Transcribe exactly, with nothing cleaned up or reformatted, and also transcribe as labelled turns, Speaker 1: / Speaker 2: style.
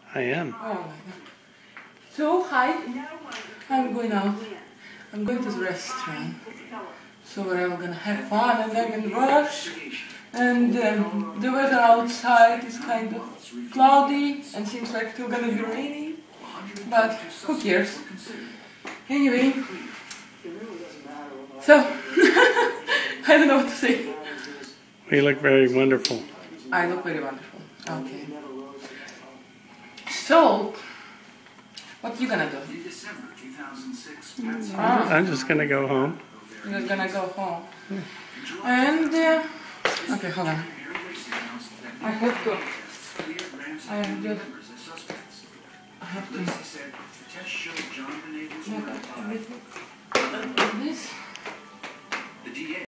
Speaker 1: I am.
Speaker 2: Oh my god. So, hi. I'm going out. I'm going to the restaurant. So we're all gonna have fun and I'm in rush. And um, the weather outside is kind of cloudy and seems like it's gonna be raining. But who cares? Anyway. So, I don't know what to say.
Speaker 1: You look very wonderful.
Speaker 2: I look very wonderful. Okay. So, what you gonna do? Ah,
Speaker 1: I'm just gonna go home.
Speaker 2: you're gonna go home. And, uh, okay, hold on. I have to, I have to, I have to make everything like this.